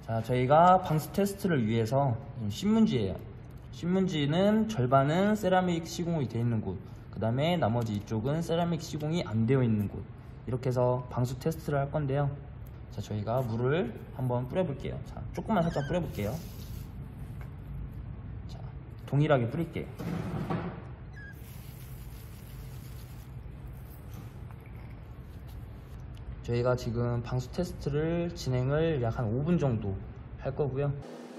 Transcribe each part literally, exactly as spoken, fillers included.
자, 저희가 방수 테스트를 위해서 신문지예요. 신문지는 절반은 세라믹 시공이 되어 있는 곳, 그 다음에 나머지 이쪽은 세라믹 시공이 안 되어 있는 곳, 이렇게 해서 방수 테스트를 할 건데요. 자, 저희가 물을 한번 뿌려볼게요. 자, 조금만 살짝 뿌려볼게요. 자, 동일하게 뿌릴게요. 저희가 지금 방수 테스트를 진행을 약 한 오 분 정도 할 거고요.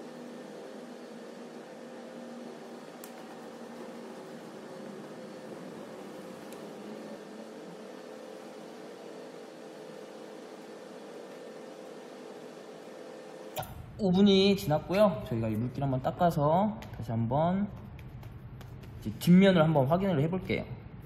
오 분이 지났고요. 저희가 이 물기를 한번 닦아서 다시 한번 뒷면을 한번 확인을 해 볼게요.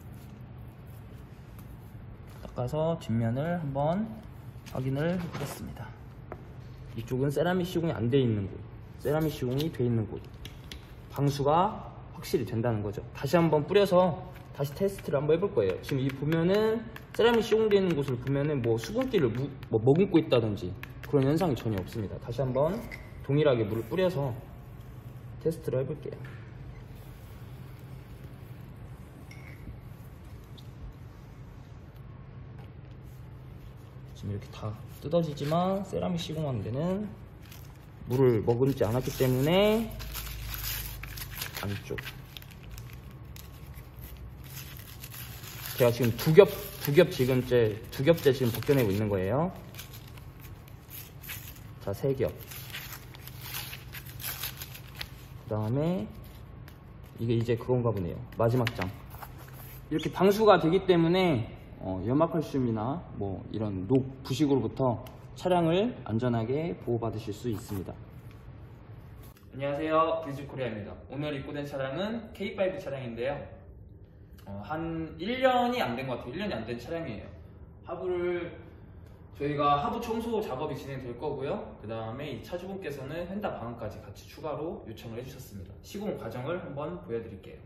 닦아서 뒷면을 한번 확인을 해 보겠습니다. 이쪽은 세라믹 시공이 안 돼 있는 곳, 세라믹 시공이 돼 있는 곳, 방수가 확실히 된다는 거죠. 다시 한번 뿌려서 다시 테스트를 한번 해볼 거예요. 지금 이 보면은 세라믹 시공되어 있는 곳을 보면은 뭐 수분기를 무, 뭐 머금고 있다든지 그런 현상이 전혀 없습니다. 다시 한번 동일하게 물을 뿌려서 테스트를 해볼게요. 지금 이렇게 다 뜯어지지만 세라믹 시공하는 데는 물을 머금지 않았기 때문에 안쪽, 제가 지금 두 겹, 두 겹 지금째, 두 겹째 지금 벗겨내고 있는 거예요. 자, 세 겹. 그 다음에 이게 이제 그건가 보네요. 마지막 장. 이렇게 방수가 되기 때문에 어, 염화칼슘이나 뭐 이런 녹 부식으로부터 차량을 안전하게 보호받으실 수 있습니다. 안녕하세요, 비즈코리아입니다. 오늘 입고된 차량은 케이 파이브 차량인데요. 어, 한 일 년이 안 된 것 같아요. 일 년이 안 된 차량이에요. 하부를 저희가 하부 청소 작업이 진행될 거고요. 그 다음에 이 차주분께서는 휀다 방음까지 같이 추가로 요청을 해주셨습니다. 시공 과정을 한번 보여드릴게요.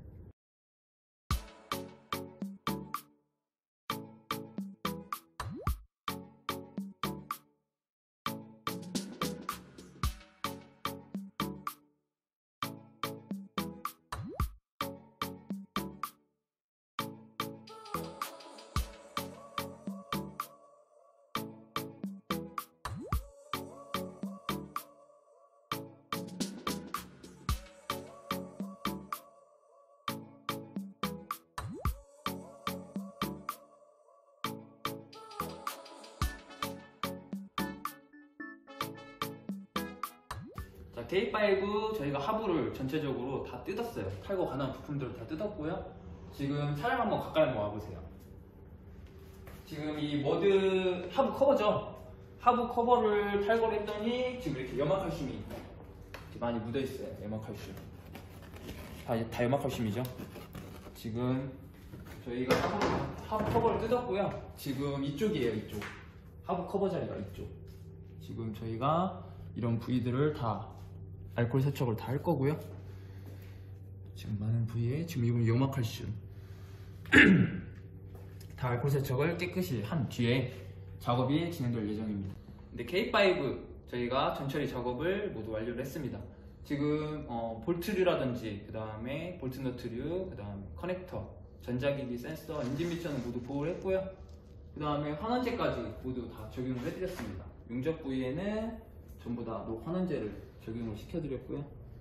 자, 케이 파이브 저희가 하부를 전체적으로 다 뜯었어요. 탈거 가능한 부품들을 다 뜯었고요. 지금 차량 한번 가까이 한번 와보세요. 지금 이 머드 하부 커버죠? 하부 커버를 탈거를 했더니 지금 이렇게 염화칼슘이 이렇게 많이 묻어있어요. 염화칼슘. 다, 다 염화칼슘이죠? 지금 저희가 하부, 하부 커버를 뜯었고요. 지금 이쪽이에요, 이쪽. 하부 커버 자리가 이쪽. 지금 저희가 이런 부위들을 다 알코올 세척을 다 할 거고요. 지금 많은 부위에 지금 이건 염화칼슘 다 알코올 세척을 깨끗이 한 뒤에 작업이 진행될 예정입니다. 근데 케이 파이브 저희가 전처리 작업을 모두 완료를 했습니다. 지금 어, 볼트류라든지 그 다음에 볼트 너트류, 그 다음에 커넥터, 전자기기, 센서, 엔진 미션은 모두 보호를 했고요. 그 다음에 환원제까지 모두 다 적용을 해드렸습니다. 용접 부위에는 전부 다 녹 환원제를 적용을 시켜드렸고요.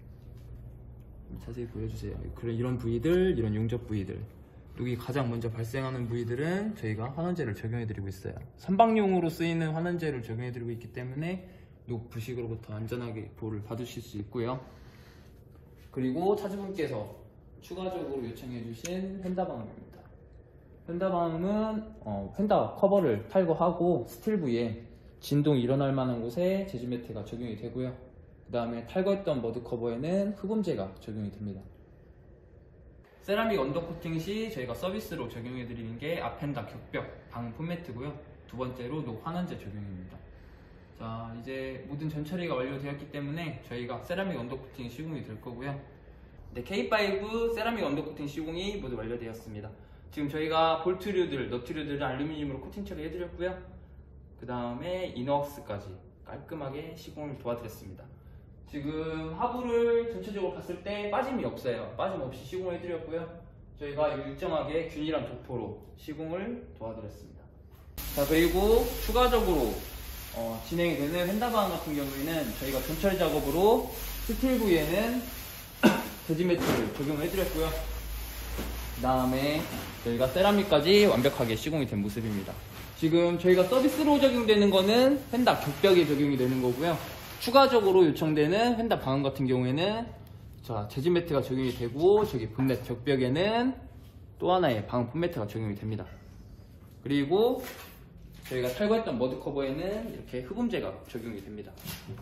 자세히 보여주세요. 그런 이런 부위들, 이런 용접 부위들, 녹이 가장 먼저 발생하는 부위들은 저희가 환원제를 적용해드리고 있어요. 선박용으로 쓰이는 환원제를 적용해드리고 있기 때문에 녹 부식으로부터 안전하게 보호를 받으실 수 있고요. 그리고 차주분께서 추가적으로 요청해주신 휀다 방음입니다. 휀다 방음은 어, 휀다 커버를 탈거하고 스틸 부위에 진동이 일어날 만한 곳에 제주 매트가 적용이 되고요. 그 다음에 탈거했던 머드 커버에는 흡음재가 적용이 됩니다. 세라믹 언더코팅 시 저희가 서비스로 적용해드리는 게 아펜다 격벽 방음 폼매트고요. 두 번째로 녹 환원제 적용입니다. 자, 이제 모든 전처리가 완료되었기 때문에 저희가 세라믹 언더코팅 시공이 될 거고요. 네, 케이 파이브 세라믹 언더코팅 시공이 모두 완료되었습니다. 지금 저희가 볼트류들, 너트류들을 알루미늄으로 코팅 처리해드렸고요. 그 다음에 이너웍스까지 깔끔하게 시공을 도와드렸습니다. 지금 하부를 전체적으로 봤을 때 빠짐이 없어요. 빠짐 없이 시공을 해드렸고요. 저희가 일정하게 균일한 도포로 시공을 도와드렸습니다. 자, 그리고 추가적으로 어, 진행이 되는 휀다방 같은 경우에는 저희가 전철 작업으로 스틸 부위에는 대지 매트를 적용을 해드렸고요. 그 다음에 저희가 세라믹까지 완벽하게 시공이 된 모습입니다. 지금 저희가 서비스로 적용되는 거는 휀다 격벽에 적용이 되는 거고요. 추가적으로 요청되는 휀다 방음 같은 경우에는 자, 재질 매트가 적용이 되고, 저기 본넷 격벽에는 또 하나의 방음 폼매트가 적용이 됩니다. 그리고 저희가 탈거했던 머드 커버에는 이렇게 흡음재가 적용이 됩니다.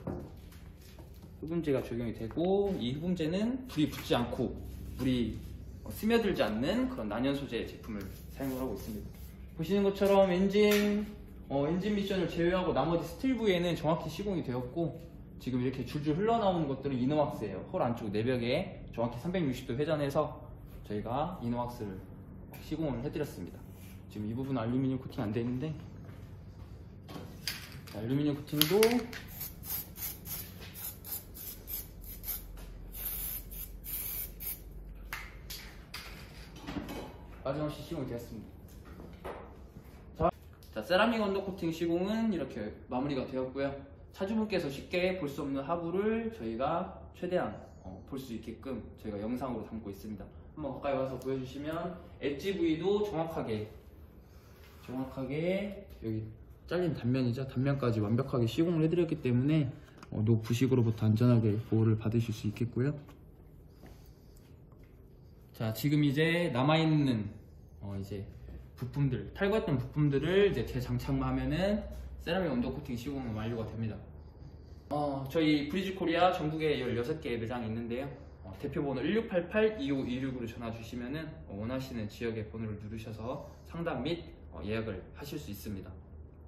흡음재가 적용이 되고, 이 흡음재는 불이 붙지 않고 물이 스며들지 않는 그런 난연 소재의 제품을 사용을 하고 있습니다. 보시는 것처럼 엔진 어, 엔진 미션을 제외하고 나머지 스틸 부위에는 정확히 시공이 되었고, 지금 이렇게 줄줄 흘러나오는 것들은 이너왁스예요. 홀 안쪽 내벽에 정확히 삼백육십 도 회전해서 저희가 이너왁스를 시공을 해드렸습니다. 지금 이 부분은 알루미늄 코팅 안 되어 있는데, 알루미늄 코팅도 빠짐없이 시공이 되었습니다. 자, 자, 세라믹 언더 코팅 시공은 이렇게 마무리가 되었고요. 차주분께서 쉽게 볼 수 없는 하부를 저희가 최대한 어, 볼 수 있게끔 저희가 영상으로 담고 있습니다. 한번 가까이 와서 보여주시면 엣지 부위도 정확하게 정확하게 여기 잘린 단면이죠. 단면까지 완벽하게 시공을 해드렸기 때문에 어, 노 부식으로부터 안전하게 보호를 받으실 수 있겠고요. 자, 지금 이제 남아있는 어, 이제 부품들, 탈거했던 부품들을 이제 재장착하면은 세라믹 언더 코팅 시공은 완료가 됩니다. 어, 저희 브리즈 코리아 전국에 열여섯 개 매장이 있는데요. 어, 대표번호 일육팔팔 이오이육으로 전화 주시면은 어, 원하시는 지역의 번호를 누르셔서 상담 및 어, 예약을 하실 수 있습니다.